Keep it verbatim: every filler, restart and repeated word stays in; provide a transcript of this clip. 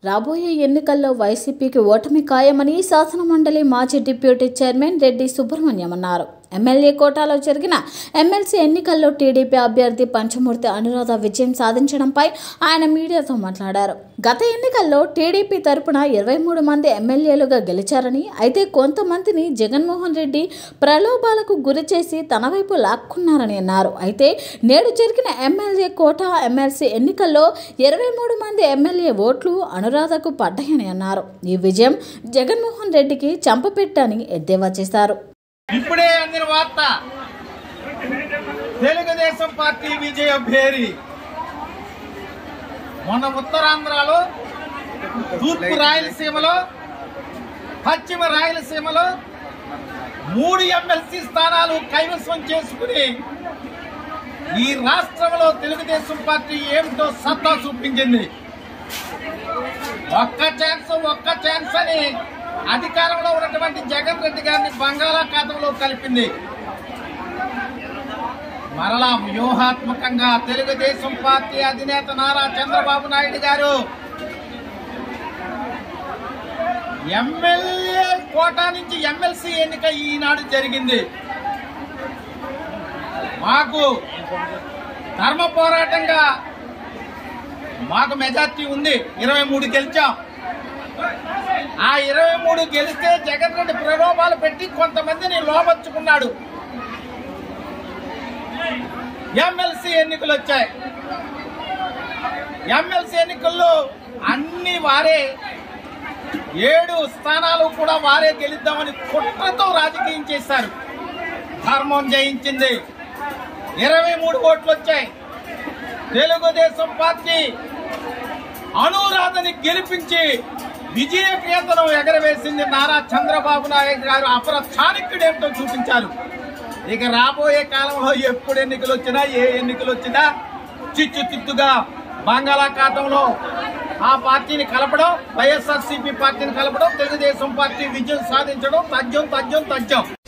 రాబోయే ఎన్నికల్లో వైసీపీకి ఓటమి ఖాయమని శాసనమండలి మాజీ డిప్యూటీ చైర్మన్ రెడ్డి సుబ్రహ్మణ్యం అన్నారు. ఎమ్మెల్యే కోటాలో జరిగిన ఎమ్మెల్సీ ఎన్నికల్లో టీడీపీ అభ్యర్థి పంచమూర్తి అనురాధ విజయం సాధించడంపై ఆయన మీడియాతో మాట్లాడారు. గత ఎన్నికల్లో టీడీపీ తరపున ఇరవై మూడు మంది ఎమ్మెల్యేలుగా గెలిచారని, అయితే కొంతమందిని జగన్మోహన్ రెడ్డి ప్రలోభాలకు గురి చేసి తన వైపు లాక్కున్నారని అన్నారు. అయితే నేడు జరిగిన ఎమ్మెల్యే కోటా ఎమ్మెల్సీ ఎన్నికల్లో ఇరవై మూడు మంది ఎమ్మెల్యే ఓట్లు అనురాధకు పడ్డాయని అన్నారు. ఈ విజయం జగన్మోహన్ రెడ్డికి చంపపెట్టని ఎద్దేవా చేశారు. ఇప్పుడే అందిన వార్త, తెలుగుదేశం పార్టీ విజయ భేరి. మొన్న ఉత్తరాంధ్రలో, తూర్పు రాయలసీమలో, పశ్చిమ రాయలసీమలో మూడు ఎమ్మెల్సీ స్థానాలు కైవసం చేసుకుని ఈ రాష్ట్రంలో తెలుగుదేశం పార్టీ ఏమిటో సత్తా చూపించింది. ఒక్క ఛాన్స్ ఒక్క ఛాన్స్ అని అధికారంలో ఉన్నటువంటి జగన్ రెడ్డి గారిని బంగాళాఖాతంలో కలిపింది. మరలా వ్యూహాత్మకంగా తెలుగుదేశం పార్టీ అధినేత నారా చంద్రబాబు నాయుడు గారు ఎమ్మెల్యే కోటా నుంచి ఎమ్మెల్సీ ఎన్నిక ఈనాడు జరిగింది. మాకు ధర్మ పోరాటంగా మాకు మెజార్టీ ఉంది. ఇరవై మూడు గెలిచాం. ఆ ఇరవై మూడు గెలిస్తే జగన్ రెడ్డి ప్రలోభాలు పెట్టి కొంతమందిని లోపరుచుకున్నాడు. ఎమ్మెల్సీ ఎన్నికలు వచ్చాయి. ఎమ్మెల్సీ ఎన్నికల్లో అన్ని వారే, ఏడు స్థానాలు కూడా వారే గెలుద్దామని కుట్రతో రాజకీయం చేశారు. ధర్మం జయించింది. ఇరవై మూడు ఓట్లు వచ్చాయి. తెలుగుదేశం పార్టీ అనురాధని గెలిపించి విజయ కేంద్రం ఎగరవేసింది. నారా చంద్రబాబు నాయుడు గారు అపర చాణక్యుడేమిటో చూపించారు. ఇక రాబోయే కాలంలో ఎప్పుడు ఎన్నికలు వచ్చినా, ఏ ఎన్నికలు వచ్చినా చిచ్చు చిత్తుగా బంగాళాఖాతంలో ఆ పార్టీని కలపడం, వైఎస్ఆర్సీపీ పార్టీని కలపడం, తెలుగుదేశం పార్టీ విజయం సాధించడం తథ్యం తథ్యం తథ్యం.